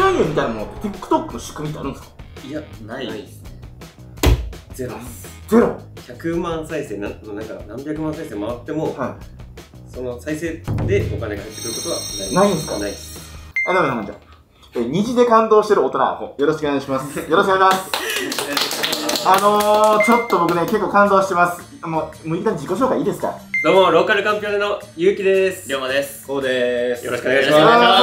入みたいなものって TikTok の仕組みってあるんですか？ いや、ないですね。ゼロです。 ゼロ。 100万再生なんか何百万再生回っても、 はい、 その再生でお金が入ってくることはないんですか？ ないです。 ダメなんじゃ。虹で感動してる大人、よろしくお願いします。よろしくお願いします。ちょっと僕ね、結構感動してます。もう一旦自己紹介いいですか？ どうも、ローカルカンピオネのゆうきです。 りょうまです。 こうです。よろしくお願いします。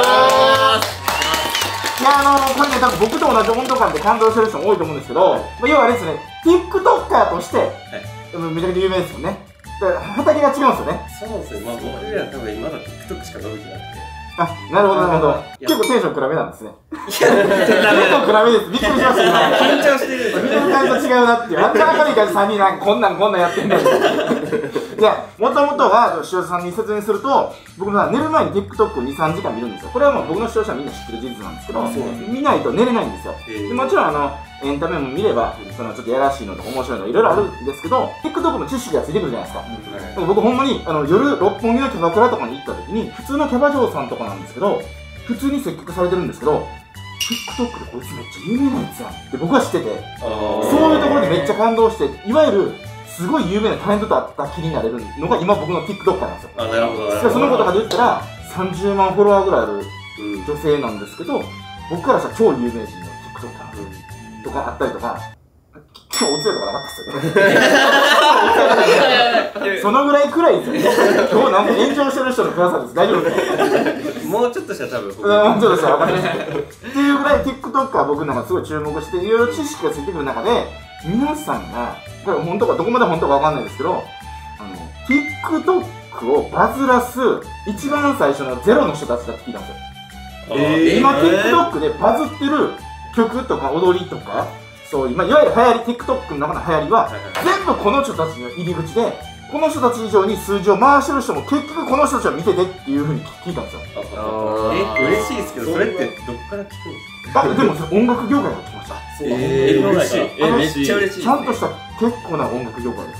いや、これね、多分僕と同じ温度感で感動してる人も多いと思うんですけど、要はあれですね、TikToker として、めちゃくちゃ有名ですよね。だから畑が違うんですよね。 そうですね、まあ僕ら多分まだ TikTok しか伸びてなくて。 あ、なるほどなるほど。結構テンション暗めなんですね。結構暗めです。びっくりしました、今。 緊張してる。 見た感じと違うなっていう。あんな明るい感じ3人なんかこんなんやってんだみたいな。いや、もともとは、視聴者さんに説明すると、僕は寝る前に TikTok を2、3時間見るんですよ。これはもう僕の視聴者はみんな知ってる事実なんですけど、見ないと寝れないんですよ。でもちろんエンタメも見れば、ちょっとやらしいのとか面白いのいろいろあるんですけど、TikTok も知識がついてくるじゃないですか。僕ほんまに夜六本木のキャバクラとかに行った時に、普通のキャバ嬢さんとかなんですけど、普通に接客されてるんですけど、TikTok でこいつめっちゃ有名なやつやんって僕は知ってて、そういうところでめっちゃ感動して、いわゆるすごい有名なタレントと会った気になれるのが今僕の TikTok なんですよ。 あ、なるほど。 その子とかで言ったら30万フォロワーぐらいある女性なんですけど、僕からしたら超有名人の TikToker とかあったりとか、今日おつやとかなかったっすよね。そのぐらい暗いですよね。今日なんか炎上してる人の暗さです。大丈夫ですか？ もうちょっとしたら多分もうちょっとしたら分かりますっていうぐらい TikTok 僕なんかすごい注目していろいろ知識がついてくる中で、皆さんがこれ本当かどこまで本当か分かんないですけど、TikTok をバズらす一番最初のゼロの人たちだって聞いたんですよ。今 TikTok でバズってる曲とか踊りとか、そういう、いわゆる流行り、TikTok の中の流行りは、全部この人たちの入り口で、この人たち以上に数字を回してる人も結局この人たちを見ててっていうふうに聞いたんですよ。 嬉しいですけど、それってどこから聞くんですか？ でもそれ音楽業界から来ました。 嬉しい。めっちゃ嬉しい。 ちゃんとした結構な音楽業界です。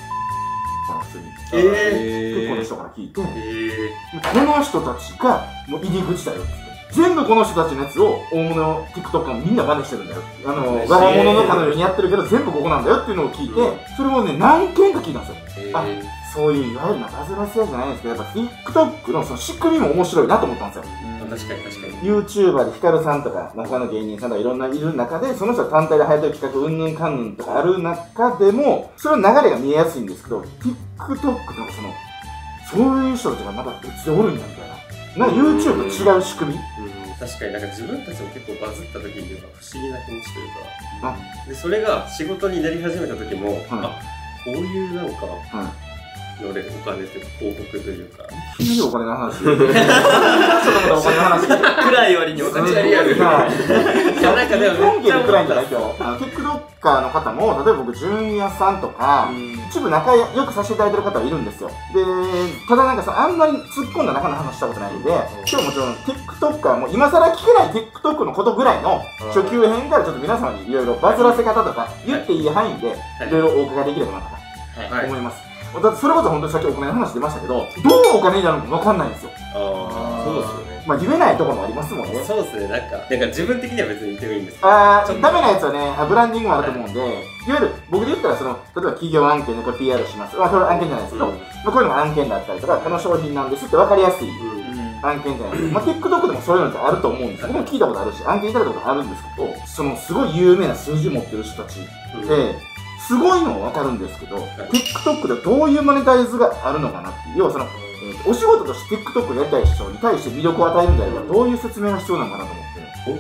結構な人から聞いて、この人たちがもう入り口だよって。全部この人たちのやつを大物の TikTok がみんな真似してるんだよ。我が物のかのようにやってるけど全部ここなんだよっていうのを聞いて、それをね、何件か聞いたんですよ。あ、そういういわゆるバズらせやじゃないんですけど、やっぱ TikTok のその仕組みも面白いなと思ったんですよ。 確かに確かに。 YouTuber でヒカルさんとか、他の芸人さんとかいろんないる中で、その人が単体で流行ってる企画、うんぬんかんぬんとかある中でも、その流れが見えやすいんですけど、TikTok なんかそういう人たちがまた別でおるんだみたいな。なんか YouTube と違う仕組み。 確かになんか自分たちも結構バズった時には不思議な気持ちというか、でそれが仕事になり始めた時も、あ、こういうなんかのでお金というか広告というか、 いきなりお金の話。ちょっとまたお金の話。 暗い割にお金の話。 リアル。なんかでも本家で暗いんじゃない今日。TikToker の方も、例えば僕、純也さんとか、一部仲良くさせていただいてる方はいるんですよ。で、ただなんかあんまり突っ込んだ中の話したことないんで、今日もちろん TikToker も今更聞けない TikTok のことぐらいの初級編からちょっと皆様にいろいろバズらせ方とか言っていい範囲でいろいろお伺いできればなと思います。だってそれこそ本当にさっきお金の話出ましたけど、どうお金になるのか分かんないんですよ。 そうですよね。 まあ言えないところもありますもんね。 そうですね。なんか自分的には別に言ってもいいんですけど、 ダメなやつはね、ブランディングもあると思うんで、いわゆる僕で言ったら例えば企業案件でこれ PR します。それは案件じゃないですけど、こういうのが案件だったりとか、この商品なんですって分かりやすい案件じゃないですか。TikTok でもそういうのってあると思うんですよ。僕も聞いたことあるし、案件いただいたことあるんですけど、すごい有名な数字持ってる人たちで、すごいのは分かるんですけど、TikTok でどういうマネタイズがあるのかなっていう、要はお仕事として TikTok をやりたい人に対して魅力を与えるんであれば、どういう説明が必要なのかなと思って。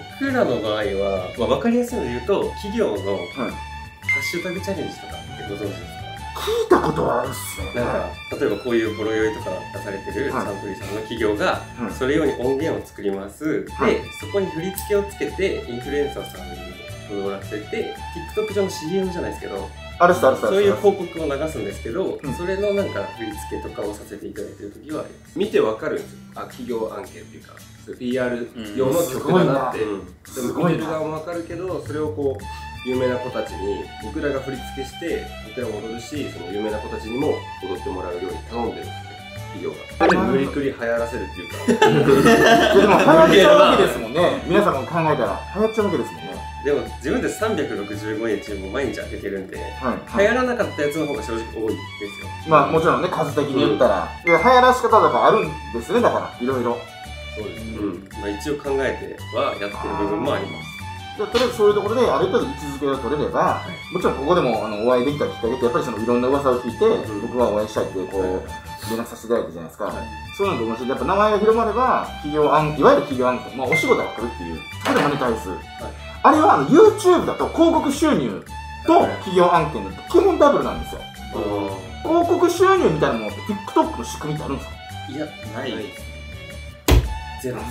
僕らの場合は、分かりやすいので言うと、企業のハッシュタグチャレンジとかってご存知ですか？ 聞いたことはあるっすね。 なんか例えばこういうボロ酔いとか出されてるサントリーさんの企業がそれ用に音源を作ります。で、そこに振り付けをつけてインフルエンサーさんに踊らせて TikTok 上の CM じゃないですけど、そういう広告を流すんですけど、それのなんか振り付けとかをさせていただいてる時は見てわかるんですよ。企業案件っていうか PR 用の曲だなって。でも見てる側もわかるけど、それをこう有名な子たちに僕らが振り付けして僕らも踊るし、その有名な子たちにも踊ってもらうように頼んでるんですね。 企業が。無理くり流行らせるっていうか。 でも流行っちゃうわけですもんね。皆さんも考えたら流行っちゃうわけですもんね。 でも自分で365日も毎日開けてるんで、 はい流行らなかったやつの方が正直多いですよ。 まあもちろんね、数的に言ったら、流行らし方とかあるんですね、だからいろいろ。 そうですね。 まあ一応考えてはやってる部分もあります。 とりあえずそういうところである程度位置づけが取れれば、もちろんここでもお会いできたきっかけってやっぱりそのいろんな噂を聞いて、僕はお会いしたいってこう連絡させていただいたじゃないですか。そういうのと同時にやっぱ名前が広まればいわゆる企業案件、まあお仕事が来るっていう、そこでマネタイズ。あれはYouTube だと広告収入と企業案件だと基本ダブルなんですよ。広告収入みたいなものって TikTok の仕組みってあるんですか？ いや、ないです。ゼロです。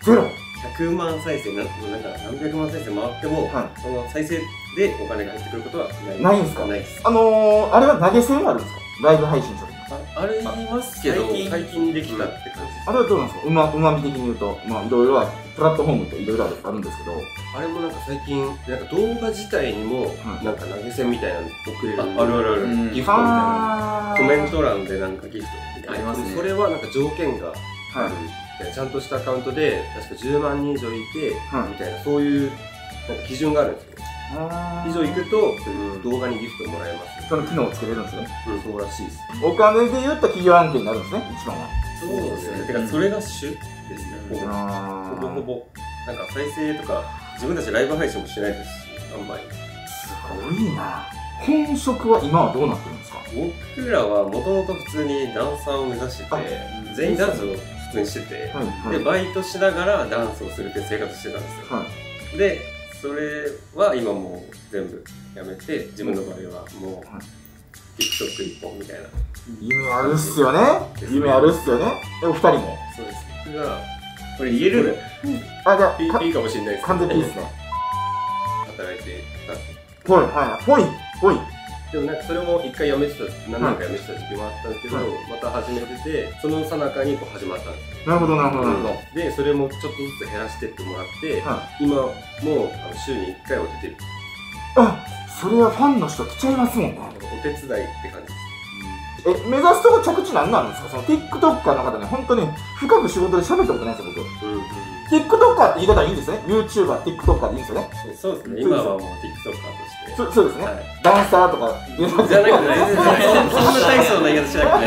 ゼロ。 100万再生なんか何百万再生回っても、その再生でお金が入ってくることはないんですか？ ないです。 あれは投げ銭はあるんですか？ライブ配信する。 ありますけど最近できたって感じです。 あれはどうなんですか？うまみ的に言うと、まあいろいろプラットフォームっていろいろあるんですけど、 あれもなんか最近なんか動画自体にもなんか投げ銭みたいなの送れる。 あるあるある。 ギフトみたいな。 コメント欄でなんかギフトみたいな。 ありますね。 それはなんか条件がある。ちゃんとしたアカウントで確か10万人以上いてみたいな、そういうなんか基準があるんですよ。以上行くとそういう動画にギフトもらえます。 その機能をつけれるんですね。 そうらしいです。 お金で言った企業案件になるんですね、一番は。 そうですね。てかそれが主ですね。ほぼほぼなんか再生とか自分たちライブ配信もしないですし、あんまり。 すごいな。本職は今はどうなってるんですか？ 僕らはもともと普通にダンサーを目指してて、全員ダンスを普通にしてて、でバイトしながらダンスをするって生活してたんですよ。でそれは今もう全部やめて、自分の場合はもう TikTok 一本みたいな。 夢あるっすよね。夢あるっすよね。お二人も。 そうです。僕がこれ言える？ あ、じゃあピーかもしれないですけど、 完全ピーですね。 働いてたんです。 ぽい、はい、ぽい、ぽい。 でもなんかそれも一回やめてた、何年かやめてた時期もあったんですけど、また始めてて、その最中にこう始まったんですよ。 なるほど、なるほど、なるほど。 で、それもちょっとずつ減らしてってもらって、今もう週に1回は出てる。 あ、それはファンの人来ちゃいますもんね。 お手伝いって感じです。 目指すとこ着地なんなんですか？その TikToker の方ね、本当に深く仕事で喋ったことないですよ、僕。TikToker って言い方いいんですね。YouTuber、TikToker でいいんですよね。 そうですね。今はもう TikToker として。 そうですね。ダンサーとかじゃなくて、そんな大層な言い方しなく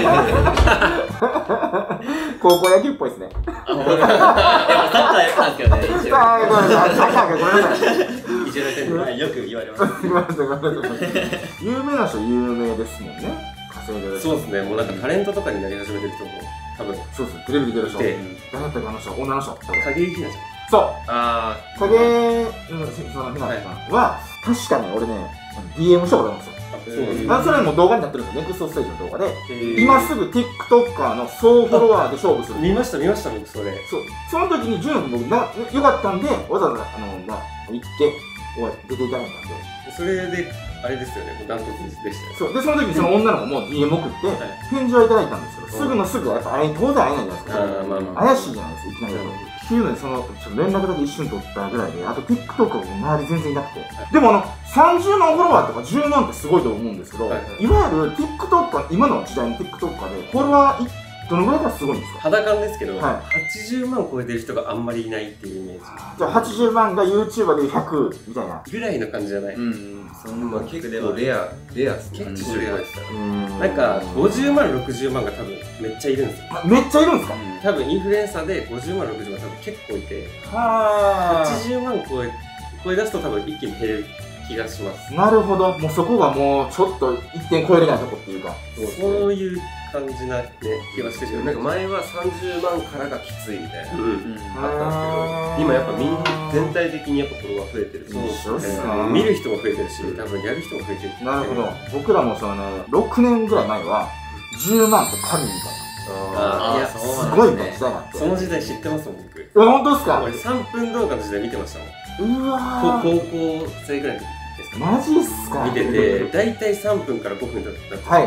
て。 高校野球っぽいですね。 サッカーやったんですけどね、一応。 サッカーごめんなさい。 一応よく言われます。 ごめんなさい、ごめんなさい。有名な人有名ですもんね。稼いでる。 そうですね。もうなんかタレントとかになり始めてる人も多分。 そうです。テレビ出る人。誰だったかあの人、女の人。 影井ひなちゃん。 そう。 ああ。影のそのひなちゃんは確かに俺ね DM したことあるんですよ。それも動画になってるんですよ。ネクストステージの動画で、今すぐ TikToker の総フォロワーで勝負する。 見ました僕それ。 その時にジュン君僕よかったんでわざわざ行って出ていただいたんで。 それであれですよね。ダントツでしたよ。 そうでその時にその女の子も DM 送って返事はいただいたんですけど、すぐはやっぱ当然会えないじゃないですか。怪しいじゃないですか、いきなりだと。っていうので、その連絡だけ一瞬取ったぐらいで、あと TikTok も周り全然いなくて、でも30万フォロワーとか10万ってすごいと思うんですけど、いわゆる TikToker、今の時代の TikToker でフォロワーどのぐらいからすごいんですか？ 肌感ですけど、80万超えてる人があんまりいないっていうイメージ。 じゃあ80万が YouTuber で100みたいなぐらいの感じじゃない？ そんな結構レアですね。 結構レアですなんか50万60万が多分めっちゃいるんですよ。 めっちゃいるんですか？ 多分インフルエンサーで50万60万多分結構いて、80万超え出すと多分一気に減る気がします。 なるほど。もうそこがもうちょっと一点超えれないとこっていうか、 そういう感じな気がしてる。 なんか前は30万からがきついみたいなあったんですけど、今やっぱみんな全体的にやっぱフォロワー増えてる。 そうですね。 見る人も増えてるし、多分やる人も増えてる。 なるほど。僕らもその6年ぐらい前は10万って神みたいな。 いや、 すごい時代があって。 その時代知ってますもん、僕。 本当ですか？ 俺3分動画の時代見てましたもん。 うわ高校生ぐらいの時ですかね。 マジっすか？ 見てて、大体3分から5分だったじゃないですか。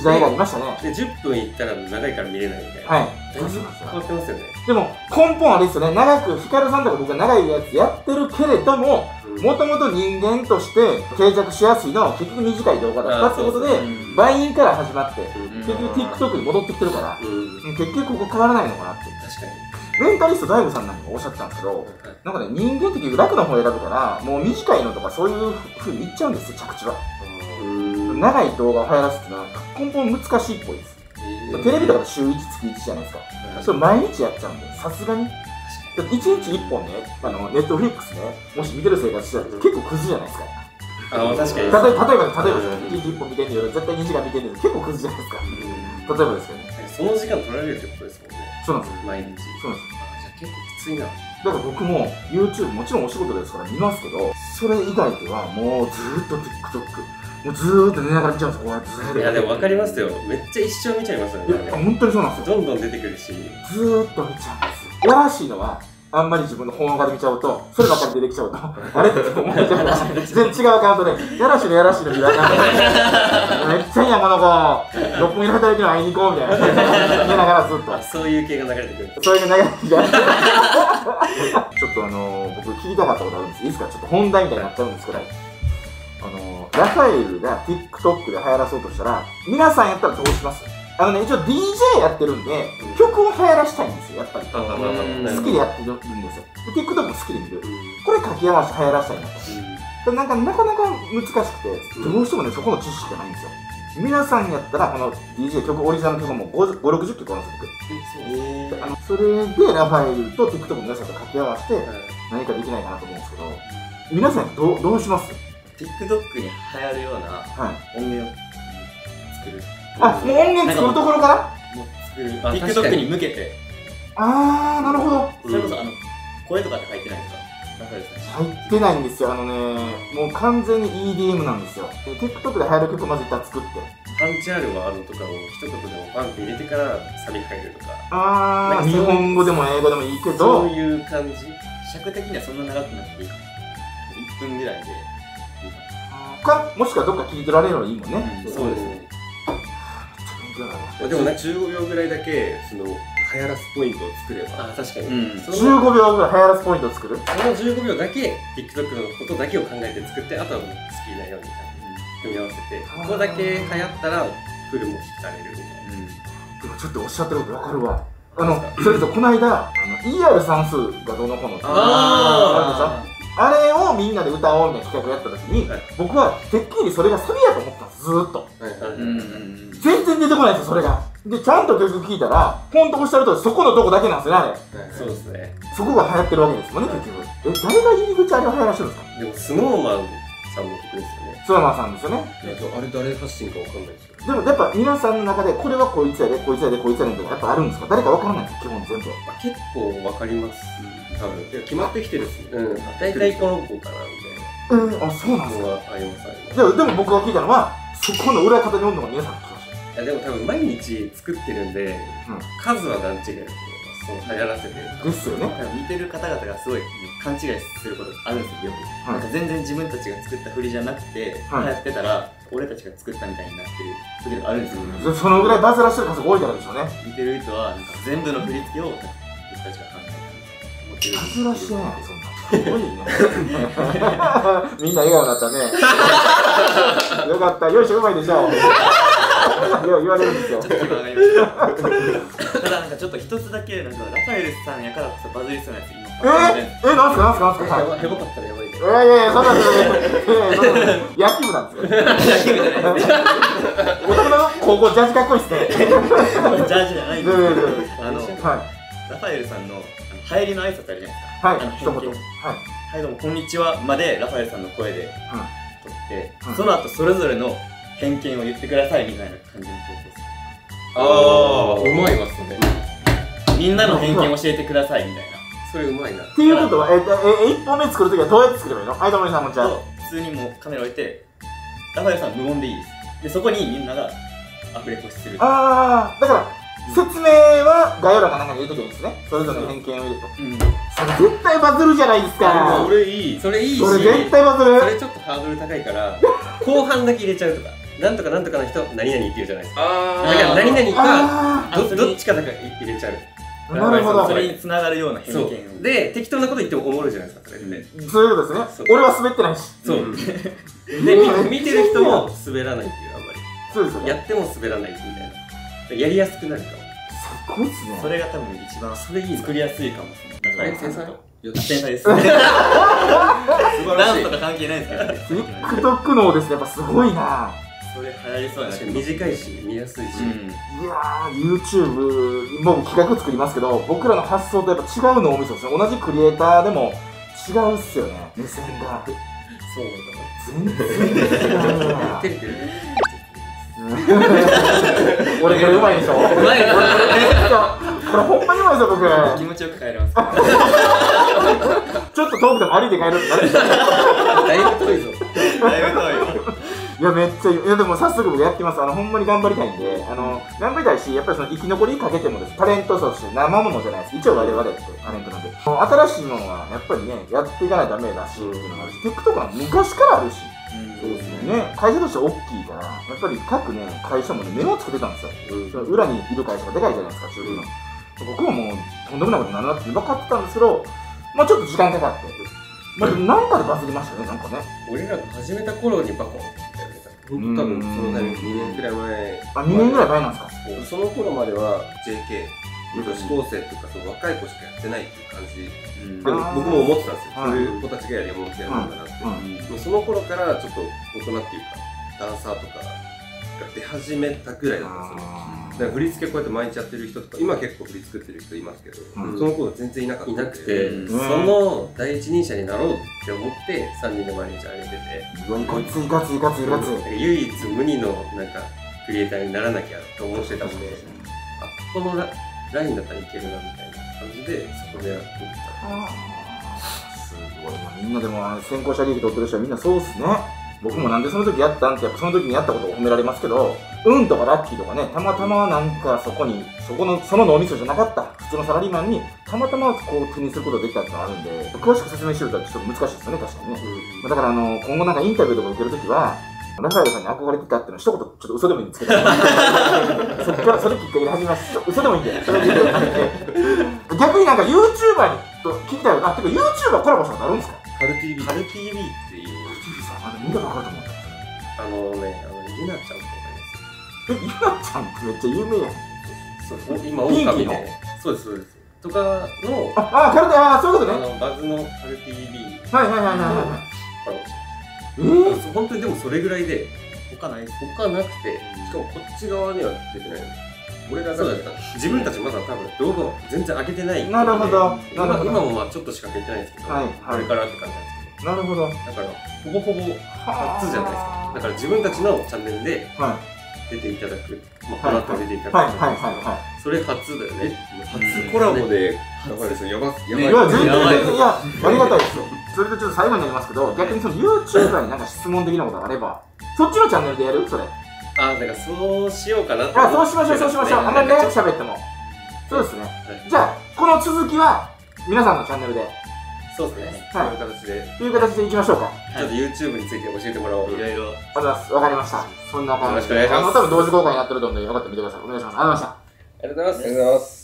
時代がありましたね。 で10分いったら長いから見れないみたいな。 はい。 だいぶ変わってますよね。 でも根本あれですよね、長くヒカルさんとか僕が長いやつやってるけれども、もともと人間として定着しやすいのは結局短い動画だったってことで、倍人から始まって結局 TikTok に戻ってきてるから、結局ここ変わらないのかなって。 確かに。 メンタリスト DAIGO さんなんかもおっしゃってたんですけど、なんかね、人間って結局楽な方を選ぶからもう短いのとかそういう風にいっちゃうんですよ、着地は。長い動画を流行らすっていうのは根本難しいっぽいです。テレビとかで週1月1じゃないですか。それ毎日やっちゃうんで、さすがに。1日1本ね、ネットフリックスね、もし見てる生活してたら結構クズじゃないですか。 ああ、確かに。 例えば1日1本見てんのよ、絶対2時間見てんのよ、結構クズじゃないですか。例えばですけどね。 その時間取られるってことですもんね。 そうなんですよ。 毎日。 そうなんですよ。 じゃあ結構きついな。 だから僕も YouTube もちろんお仕事ですから見ますけど、それ以外ではもうずーっと TikTok、もうずーっと寝ながら見ちゃうんですよ、こうやってずーっと。 いや、でも分かりますよ。めっちゃ一生見ちゃいますよね。 いや、本当にそうなんですよ。 どんどん出てくるし。 ずーっと見ちゃうんですよ。やらしいのは、あんまり自分の本画で見ちゃうと、そればっかり出てきちゃうと、あれって思っちゃうから、全然違うアカウントで、やらしいの見るアカウントで、めっちゃいいやん、この子、六本木の働いてるの会いに行こうみたいな、見ながらずっと。 そういう系が流れてくる。 そういうの流れてきて、ちょっと僕聞きたかったことあるんです。いいですか、ちょっと本題みたいになっちゃうんですけど、ラファエルが TikTok で流行らそうとしたら、皆さんやったらどうします？一応 DJ やってるんで、曲を流行らしたいんですよ、やっぱり。好きでやってるんですよ。で TikTok も好きで見る。これ掛け合わせて流行らしたいなと。なかなか難しくて、どうしてもね、そこの知識がないんですよ。皆さんやったら、この DJ 曲、オリジナル曲も5、60曲あるんですよ、それでラファエルと TikTok の皆さんと掛け合わせて、何かできないかなと思うんですけど、皆さんどうします？ TikTok に流行るような音源を作る。 あ、もう音源作るところから？ もう作る。TikTok に向けて。 あー、なるほど。 それこそ声とかって入ってないですか？ 入ってないんですよ。もう完全に EDM なんですよ。で TikTok で流行る曲まず一旦作って。 パンチあるワードとかを一言でもパンって入れてからサビ入るとか。 あー、日本語でも英語でもいいけど。 そういう感じ。 尺的にはそんな長くなくていいかも。1分ぐらいでいいか。もしくはどっか聞いてられるのがいいもんね。 そうですね。 でもね、15秒ぐらいだけその流行らすポイントを作れば。 あ、確かに。 15秒ぐらい流行らすポイントを作る。 その15秒だけ TikTok のことだけを考えて作って、あとはもう好きなように組み合わせて、ここだけ流行ったらフルも聞かれるみたいな。 でもちょっとおっしゃってることわかるわ。それとこの間ER 算数がどうのこうのってあるでしょ。あれをみんなで歌おうみたいな企画をやった時に、僕はてっきりそれがサビやと思ったんです、ずーっと。全然出てこないんですよ、それが。で、ちゃんと曲聴いたら、ほんとおっしゃるとおり、そこのとこだけなんですよね、あれ。 そうですね。 そこが流行ってるわけですもんね、結局。誰が入り口あれを流行らしてるんですか？ でも、スノーマンさんの曲ですよね。 スノーマンさんですよね。 あれ誰発信かわかんないですよ。 でもやっぱ皆さんの中で、これはこいつやで、こいつやで、こいつやでとかやっぱあるんですか？誰かわからないんですよ、基本全部。 結構わかります。多分。 決まってきてるっすね。 大体この子かな、みたいな。 あ、そうなんですか。 あります。 でも僕が聞いたのは、そこの裏方におるのが皆さん聞きました。 いや、でも多分毎日作ってるんで、数は段違いだと思います。その流行らせてる。 ですよね。 見てる方々がすごい勘違いすることあるんですよ、よく。なんか全然自分たちが作った振りじゃなくて、流行ってたら、俺たちが作ったみたいになってる時があるんですよ。 そのぐらいバズらしてる数が多いからでしょうね。 見てる人は、なんか全部の振り付けを僕たちが考えた。 バズらしてないそんな。すごいね。みんな笑顔になったね。よかった。よいしょ、うまいでしょ。言われるんですよ。 ちょっと気分上がりました。ただなんかちょっと一つだけなんかラファエルさんやからこそバズりそうなやつ今。 なんすか。 ヘボかったらやばいね。 いや、そんな野球部なんですよ。 野球部じゃないです。 男の高校ジャージかっこいいっすね。 ジャージじゃないんです。 はい。 ラファエルさんの流行りの挨拶あるじゃないですか。 はい。一言。 はい、どうもこんにちはまでラファエルさんの声で撮って、その後それぞれの偏見を言ってくださいみたいな感じの投稿する。 ああ、うまいわ、それ。 みんなの偏見教えてくださいみたいな。 それうまいな。 っていうことは、1本目作るときはどうやって作ればいいの？はい、どうも皆さん、こんにちは。 普通にもうカメラ置いて、ラファエルさん無言でいいです。で、そこにみんながアフレコする。 ああ、だから、説明は概要欄かなんかに入れとけばいいんですね。それぞれの偏見を入れると。それ絶対バズるじゃないですか。 それいい。それいいし。 それ絶対バズる。 それちょっとハードル高いから、後半だけ入れちゃうとか。 なんとかなんとかの人何々って言うじゃないですか。 あだから何々かあーどっちかだから入れちゃう。 なるほど。 それに繋がるような偏見を。 で適当なこと言ってもおもろいじゃないですかそれって。 そういうことですね。俺は滑ってないし。 そう。で見てる人も滑らないっていうあんまり。 そうですよね。 やっても滑らないみたいな。やりやすくなるかも。 すごいっすね。 それが多分一番それいい作りやすいかもしれない。 天才？ 天才です。ダンスとか関係ないですけどね。 TikTok のですね、やっぱすごいな。 それ流行りそうやな。 確かに短いし見やすいし。 いやー、YouTube、もう企画作りますけど、僕らの発想とやっぱ違うのをお見せですね。同じクリエイターでも違うっすよね、目線が。 そうだ全然違うな。 照れてる。 俺これうまいでしょ。 うまいな。 これほんまにうまいですよ、僕。 気持ちよく帰れます。 ちょっと遠くでも歩いて帰るってなる。 だいぶ遠いぞ。 だいぶ遠いよ。 いや、めっちゃいい。いや、でも早速僕やってます。ほんまに頑張りたいんで、頑張りたいし、やっぱりその生き残りかけてもです、タレントとして生ものじゃないです。一応我々ってタレントなんで。新しいものはやっぱりね、やっていかないとダメだし、っていうのがあるし、TikTok は昔からあるし、そうですよね。会社として大きいから、やっぱり各ね、会社もね、メモを作ってたんですよ。その裏にいる会社がでかいじゃないですか、中流の。僕ももう、とんでもないことになるなって分かってたんですけど、まあちょっと時間かかって。まあでもなんかでバズりましたね、なんかね。 俺らが始めた頃にバコンってやられた。 多分そのタイミング2年くらい前。 あ、2年ぐらい前なんですか。 その頃までは JK、女子高生とかそう若い子しかやってないっていう感じでも僕も思ってたんですよ。そういう子たちがやりものってやるんだなって。もうその頃からちょっと大人っていうかダンサーとかが出始めたぐらいだったんですよね。だから振り付けこうやって毎日やってる人とか今結構振り作ってる人いますけど、その頃全然いなかった。 いなくて、その第一人者になろうって思って3人で毎日上げてて、 うわ、いかついかついかついかつい。 唯一無二のなんかクリエイターにならなきゃと思ってたんで、あ、ここのラインだったらいけるなみたいな感じでそこでやってすごいな。みんなでも先行者利益取ってる人はみんなそうっすね。僕もなんでその時やったんってやっぱその時にやったことを褒められますけど、運とかラッキーとかね、たまたまなんかその脳みそじゃなかった普通のサラリーマンにたまたまこう手にすることができたってのがあるんで、詳しく説明してるとちょっと難しいですよね、確かにね。だから今後なんかインタビューとか受けるときは、ラファエルさんに憧れてたっていうの一言ちょっと嘘でもいいんですけど、そっからそれきっかけで始めます。嘘でもいいんで、それきっかけで始めて。逆になんか YouTuber にと聞きたいよ。あ、てか YouTuber コラボしたことあるんですか？ カル TV カル TV っていう。 見たことあると思った。 ゆなちゃんとかゆなちゃんってめっちゃ有名やん。 そう、今オオカミで。そうですそうです。とかのカルテ、そういうことね。 バズのカル TV はいはいはいはいはい。 コラボして。本当にでもそれぐらいで他ないです。 他なくて、 しかもこっち側には出てないの。俺らが自分たちまだ多分動画を全然上げてない。 なるほど。 今もまあちょっとしか上げてないんですけど、これからって感じなんですけど。 なるほど。 だからほぼほぼ初じゃないですか。だから自分たちのチャンネルで出ていただく、この後出ていただく。それ初だよね。 初コラボで、だからですね、やばい。 いや、全然、いや、ありがたいですよ。それとちょっと最後になりますけど、逆にその YouTuber になんか質問的なことがあれば、そっちのチャンネルでやる？それ。 だからそうしようかなって。 そうしましょう、そうしましょう。あんまり長く喋っても。そうですね。じゃあ、この続きは、皆さんのチャンネルで。 そうですね。 はい。 という形でいきましょうか。 ちょっと YouTube について教えてもらおう。 いろいろ。 ありがとうございます。わかりました。そんな感じで。 よろしくお願いします。 多分同時公開になってると思うんで、よかったら見てください。お願いします。ありがとうございました。 ありがとうございます。